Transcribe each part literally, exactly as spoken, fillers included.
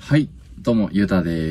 はい、どうも、ゆうたです。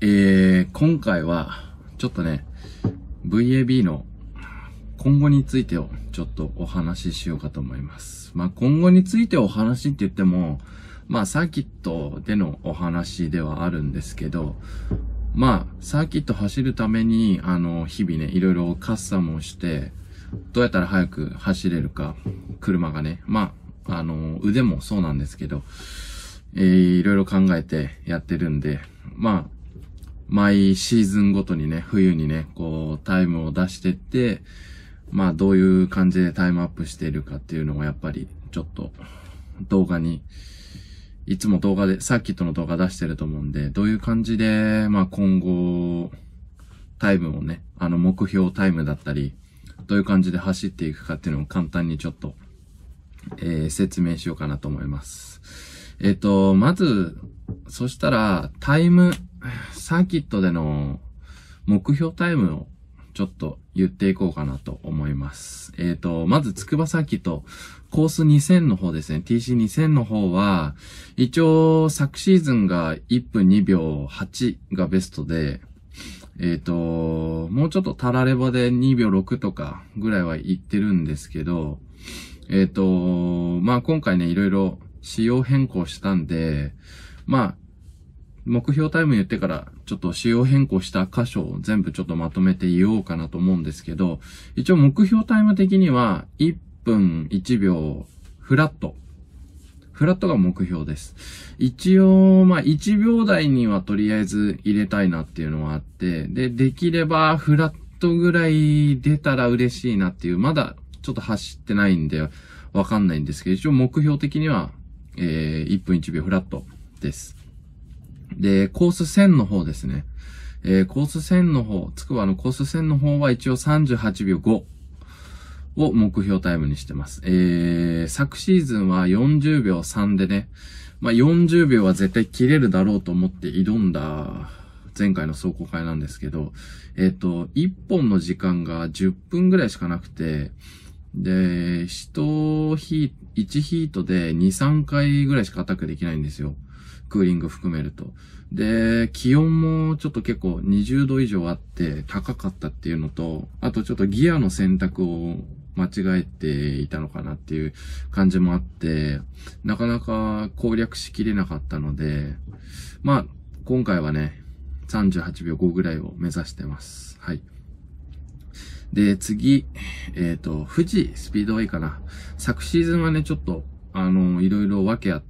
えー、今回は、ちょっとね、ブイエービー の今後についてをちょっとお話ししようかと思います。まあ、今後についてお話って言っても、まあ、サーキットでのお話ではあるんですけど、まあ、サーキット走るために、あの、日々ね、いろいろカスタムをして、どうやったら早く走れるか、車がね、まあ、あの、腕もそうなんですけど、えー、いろいろ考えてやってるんで、まあ、毎シーズンごとにね、冬にね、こう、タイムを出してって、まあ、どういう感じでタイムアップしているかっていうのをやっぱり、ちょっと、動画に、いつも動画で、サーキットの動画出してると思うんで、どういう感じで、まあ今後、タイムをね、あの目標タイムだったり、どういう感じで走っていくかっていうのを簡単にちょっと、えー、説明しようかなと思います。えっと、まず、そしたら、タイム、サーキットでの目標タイムをちょっと言っていこうかなと思います。えっと、まず、つくばサーキット、コースにせんの方ですね。ティーシーにせん の方は、一応、昨シーズンがいっぷんにびょうはちがベストで、えっと、もうちょっとたらればでにびょうろくとかぐらいは言ってるんですけど、えっと、まあ今回ね、いろいろ仕様変更したんで、まあ、目標タイム言ってから、ちょっと仕様変更した箇所を全部ちょっとまとめて言おうかなと思うんですけど、一応目標タイム的には、いっぷんいちびょうフラット。フラットが目標です。一応、まあ、いちびょう台にはとりあえず入れたいなっていうのはあって、で、できればフラットぐらい出たら嬉しいなっていう、まだちょっと走ってないんで、わかんないんですけど、一応目標的には、えー、いっぷんいちびょうフラットです。で、コースせんの方ですね。えー、コースせんの方、つくばのコースせんの方は一応さんじゅうはちびょうごを目標タイムにしてます。えー、昨シーズンはよんじゅうびょうさんでね、まあ、よんじゅうびょうは絶対切れるだろうと思って挑んだ前回の壮行会なんですけど、えっと、いっぽんの時間がじゅっぷんぐらいしかなくて、で、いちヒートでに、さんかいぐらいしかアタックできないんですよ。クーリング含めると。で、気温もちょっと結構にじゅうど以上あって高かったっていうのと、あとちょっとギアの選択を間違えていたのかなっていう感じもあって、なかなか攻略しきれなかったので、まあ、今回はね、さんじゅうはちびょうごぐらいを目指してます。はい。で、次、えっと、富士スピードウェイかな。昨シーズンはね、ちょっと、あの、いろいろ分けあって、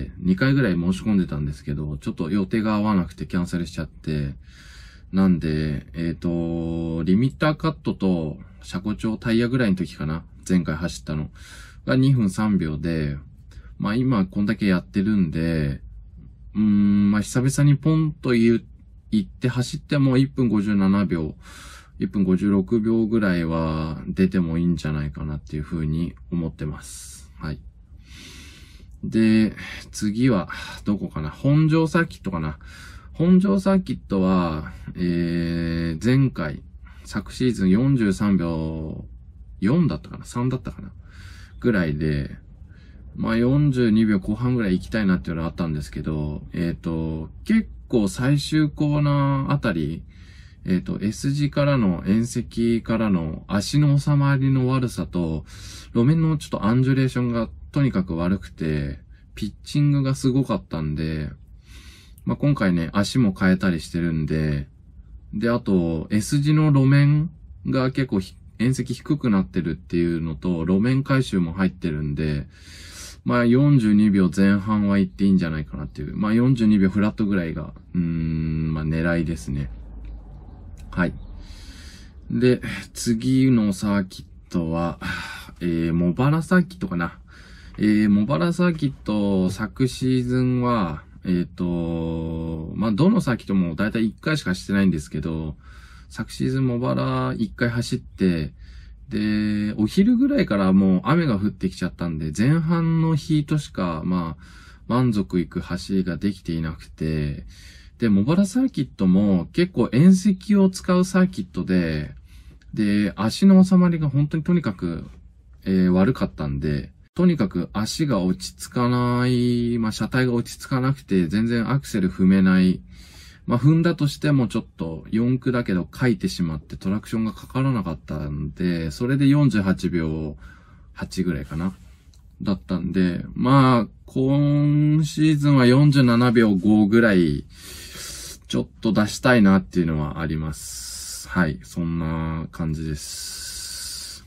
にかいぐらい申し込んでたんですけど、ちょっと予定が合わなくてキャンセルしちゃって、なんで、えっと、リミッターカットと車庫調タイヤぐらいの時かな。前回走ったの。がにふんさんびょうで、まあ今こんだけやってるんで、うーん、まあ久々にポンと言って走ってもいっぷんごじゅうななびょう、いっぷんごじゅうろくびょうぐらいは出てもいいんじゃないかなっていう風に思ってます。はい。で、次は、どこかな？本庄サーキットかな？本庄サーキットは、えー、前回、昨シーズンよんじゅうさんびょうよんだったかな？ さん だったかなぐらいで、まあよんじゅうにびょうこう半ぐらい行きたいなっていうのがあったんですけど、えっと、結構最終コーナーあたり、えっと、S 字からの、縁石からの足の収まりの悪さと、路面のちょっとアンジュレーションがとにかく悪くて、ピッチングがすごかったんで、まあ、今回ね、足も変えたりしてるんで、で、あと、S 字の路面が結構縁石低くなってるっていうのと、路面回収も入ってるんで、まあよんじゅうにびょうぜん半は行っていいんじゃないかなっていう。まあよんじゅうにびょうフラットぐらいが、うーん、まあ狙いですね。はい。で、次のサーキットは、えー、茂原サーキットかな。えー、茂原サーキット、昨シーズンは、えっ、ー、と、まあ、どのサーキットもだいたいいっかいしかしてないんですけど、昨シーズン茂原いっかい走って、で、お昼ぐらいからもう雨が降ってきちゃったんで、前半のヒートしか、まあ、満足いく走りができていなくて、で、茂原サーキットも結構縁石を使うサーキットで、で、足の収まりが本当にとにかく、えー、悪かったんで、 とにかく足が落ち着かない、まあ車体が落ち着かなくて全然アクセル踏めない。まあ踏んだとしてもちょっとよん駆だけど書いてしまってトラクションがかからなかったんで、それでよんじゅうはちびょうはちぐらいかな。だったんで、まあ、今シーズンはよんじゅうななびょうごぐらい、ちょっと出したいなっていうのはあります。はい、そんな感じです。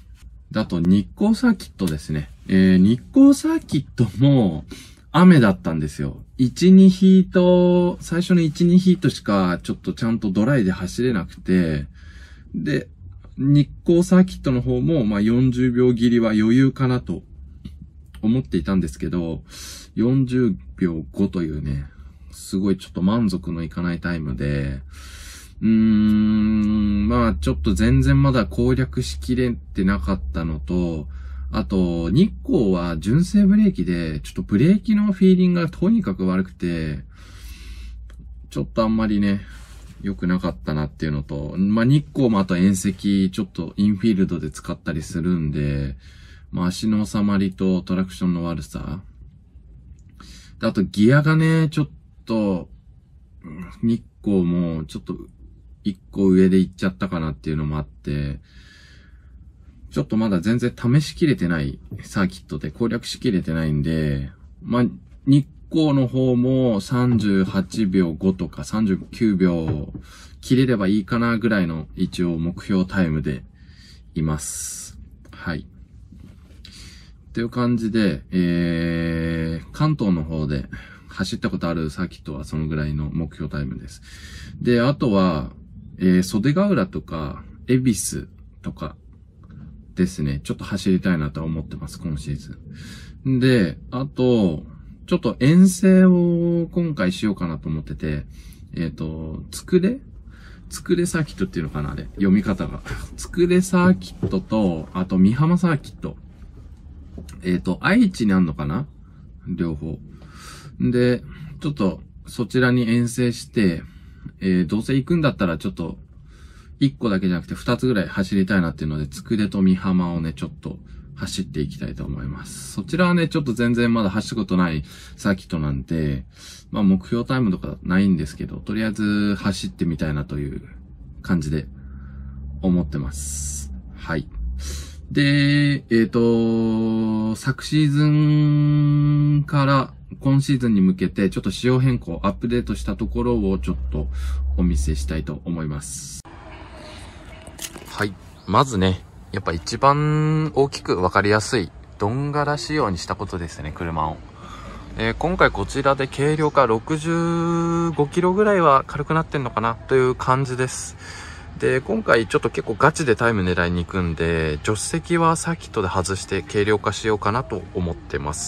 で、あと日光サーキットですね。えー、日光サーキットも雨だったんですよ。いち、にヒート、最初のいち、にヒートしかちょっとちゃんとドライで走れなくて、で、日光サーキットの方も、まあよんじゅうびょう切りは余裕かなと思っていたんですけど、よんじゅうびょうごというね、すごいちょっと満足のいかないタイムで、うーん、まあちょっと全然まだ攻略しきれてなかったのと、あと、日光は純正ブレーキで、ちょっとブレーキのフィーリングがとにかく悪くて、ちょっとあんまりね、良くなかったなっていうのと、まあ日光もあと遠赤、ちょっとインフィールドで使ったりするんで、まあ足の収まりとトラクションの悪さ。であとギアがね、ちょっと、日光もちょっと一個上で行っちゃったかなっていうのもあって、ちょっとまだ全然試しきれてないサーキットで攻略しきれてないんで、まあ、日光の方もさんじゅうはちびょうごとかさんじゅうきゅうびょう切れればいいかなぐらいの一応目標タイムでいます。はい。っていう感じで、えー、関東の方で走ったことあるサーキットはそのぐらいの目標タイムです。で、あとは、えー、袖ヶ浦とか、恵比寿とかですね、ちょっと走りたいなと思ってます、今シーズン。で、あと、ちょっと遠征を今回しようかなと思ってて、えっと、つくれつくれサーキットっていうのかなあれ、読み方が。つくれサーキットと、あと、美浜サーキット。えっと、愛知にあんのかな両方。で、ちょっと、そちらに遠征して、えー、どうせ行くんだったらちょっと、一個だけじゃなくて二つぐらい走りたいなっていうので、つくれと美浜をね、ちょっと走っていきたいと思います。そちらはね、ちょっと全然まだ走ったことないサーキットなんで、まあ目標タイムとかないんですけど、とりあえず走ってみたいなという感じで思ってます。はい。で、えっと、昨シーズンから今シーズンに向けてちょっと仕様変更、アップデートしたところをちょっとお見せしたいと思います。はい。まずね、やっぱ一番大きくわかりやすい、ドンガラ仕様にしたことですね、車を。えー、今回こちらで軽量化ろくじゅうごキロぐらいは軽くなってんのかなという感じです。で、今回ちょっと結構ガチでタイム狙いに行くんで、助手席はサーキットで外して軽量化しようかなと思ってます。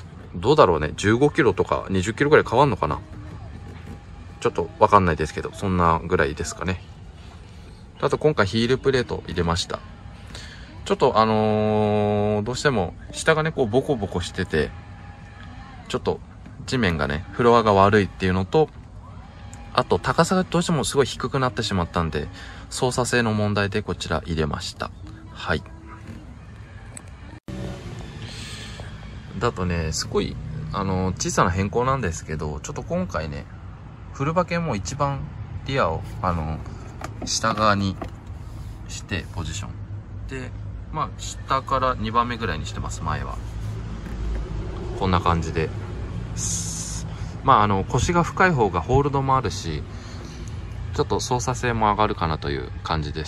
どうだろうね、じゅうごキロとかにじゅっキロぐらい変わんのかな。ちょっとわかんないですけど、そんなぐらいですかね。あと今回ヒールプレート入れました。ちょっとあのー、どうしても下がねこうボコボコしてて、ちょっと地面がねフロアが悪いっていうのと、あと高さがどうしてもすごい低くなってしまったんで、操作性の問題でこちら入れました。はい。だとね、すごいあのー、小さな変更なんですけど、ちょっと今回ねフル馬券も一番リアをあのー下側にしてポジションで、まあ下からにばんめぐらいにしてます。前はこんな感じで、まああの腰が深い方がホールドもあるし、ちょっと操作性も上がるかなという感じです。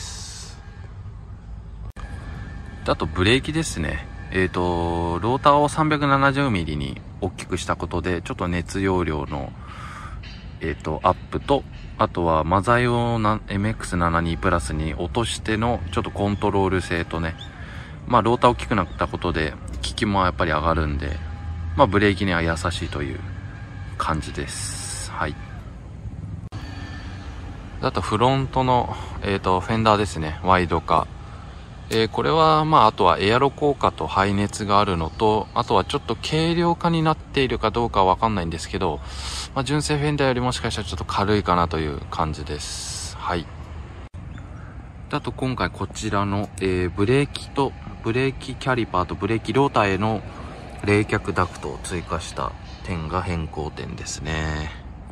であとブレーキですね。えっとローターを さんびゃくななじゅうミリ に大きくしたことで、ちょっと熱容量のえっとアップと、あとはマザイを エムエックスななじゅうに プラスに落としてのちょっとコントロール性とね、まあローター大きくなったことで効きもやっぱり上がるんで、まあブレーキには優しいという感じです。はい。あとフロントのえっとフェンダーですね、ワイド化。えー、これはまああとはエアロ効果と排熱があるのと、あとはちょっと軽量化になっているかどうかはわかんないんですけど、まあ、純正フェンダーよりもしかしたらちょっと軽いかなという感じです。はい。あと今回こちらの、えー、ブレーキとブレーキキャリパーとブレーキローターへの冷却ダクトを追加した点が変更点ですね。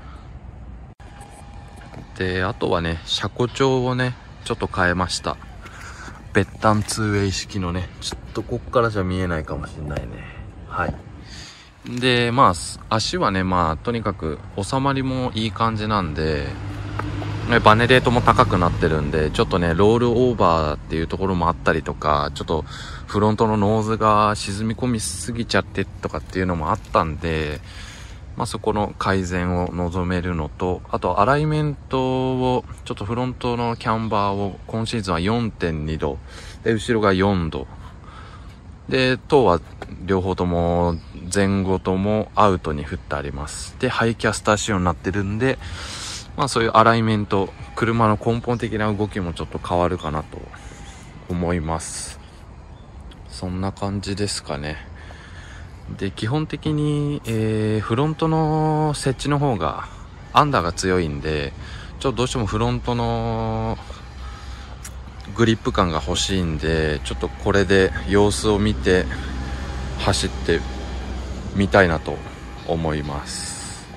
で、あとはね、車庫帳をね、ちょっと変えました。別端ツーウェイ式のね、ちょっとこっからじゃ見えないかもしれないね。はい。で、まあ、足はね、まあ、とにかく収まりもいい感じなんで、バネレートも高くなってるんで、ちょっとね、ロールオーバーっていうところもあったりとか、ちょっとフロントのノーズが沈み込みすぎちゃってとかっていうのもあったんで、まあそこの改善を望めるのと、あとアライメントを、ちょっとフロントのキャンバーを今シーズンは よんてんに 度、で、後ろがよんど。で、塔は両方とも前後ともアウトに振ってあります。で、ハイキャスター仕様になってるんで、まあそういうアライメント、車の根本的な動きもちょっと変わるかなと思います。そんな感じですかね。で、基本的に、えー、フロントの設置の方がアンダーが強いんで、ちょっとどうしてもフロントのグリップ感が欲しいんで、ちょっとこれで様子を見て走ってみたいなと思います。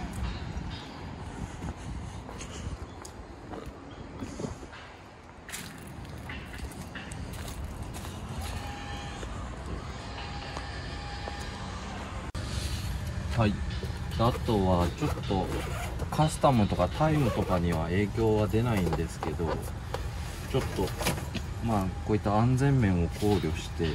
はい。あとはちょっとカスタムとかタイムとかには影響は出ないんですけど、ちょっとまあこういった安全面を考慮して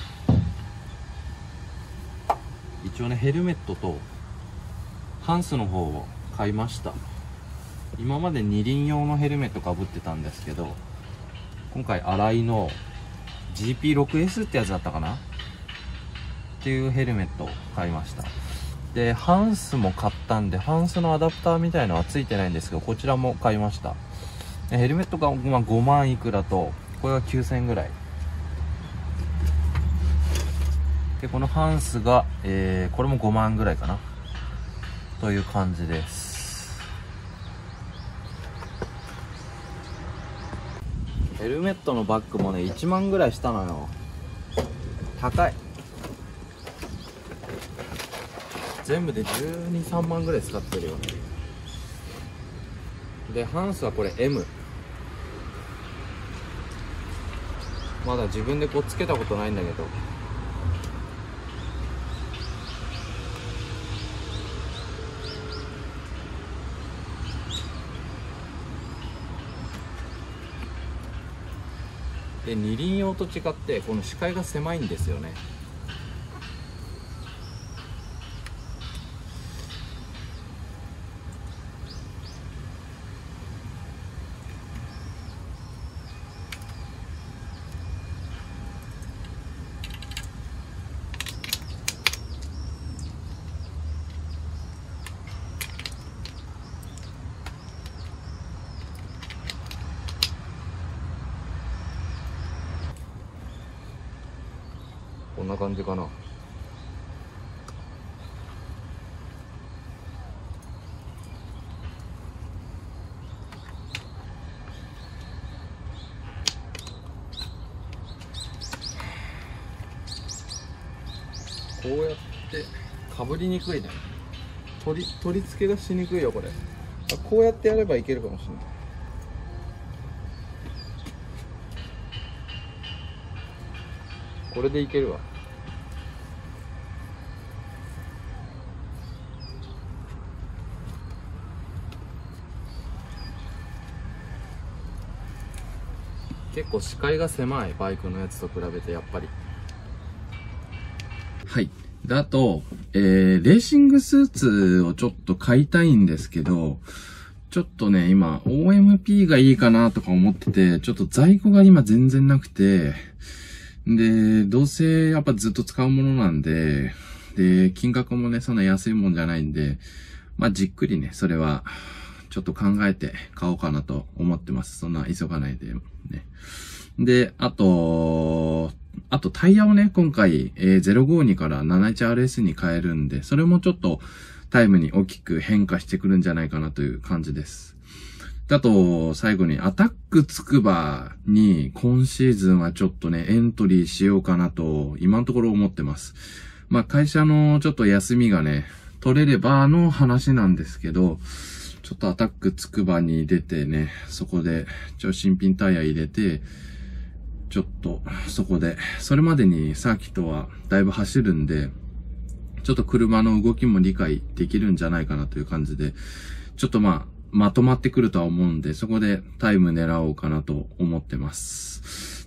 一応ね、ヘルメットとハンスの方を買いました。今まで二輪用のヘルメットかぶってたんですけど、今回新井の ジーピーろくエス ってやつだったかなっていうヘルメットを買いました。で、ハンスも買ったんで、ハンスのアダプターみたいのはついてないんですけど、こちらも買いました。ヘルメットがまあごまんいくらと、これはきゅうせんえんぐらい。で、このハンスが、えー、これもごまんぐらいかな。という感じです。ヘルメットのバッグもね、いちまんぐらいしたのよ。高い。全部でじゅうに、さんまんぐらい使ってるよね。で、ハンスはこれ エム。まだ自分でこうつけたことないんだけど。で、二輪用と違ってこの視界が狭いんですよね。こんな感じかな。こうやってかぶりにくいね。取り取り付けがしにくいよこれ。こうやってやればいけるかもしれない。これでいけるわ。結構視界が狭い、バイクのやつと比べてやっぱり。はい。で、あと、えー、レーシングスーツをちょっと買いたいんですけど、ちょっとね、今、オーエムピー がいいかなとか思ってて、ちょっと在庫が今全然なくて、で、どうせやっぱずっと使うものなんで、で、金額もね、そんな安いもんじゃないんで、まあ、じっくりね、それは、ちょっと考えて買おうかなと思ってます。そんな急がないでね。で、あと、あとタイヤをね、今回、えー、ゼロごにから ななじゅういちアールエス に変えるんで、それもちょっとタイムに大きく変化してくるんじゃないかなという感じです。あと、最後にアタックつくばに今シーズンはちょっとね、エントリーしようかなと、今のところ思ってます。 まあ会社のちょっと休みがね、取れればの話なんですけど、ちょっとアタックつくばに出てね、そこで、ちょ、新品タイヤ入れて、ちょっと、そこで、それまでにサーキットはだいぶ走るんで、ちょっと車の動きも理解できるんじゃないかなという感じで、ちょっとまあ、まとまってくるとは思うんで、そこでタイム狙おうかなと思ってます。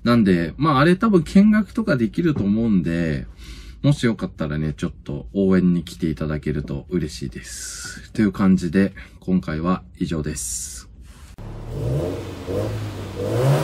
なんで、まああれ多分見学とかできると思うんで、もしよかったらね、ちょっと応援に来ていただけると嬉しいです。という感じで、今回は以上です。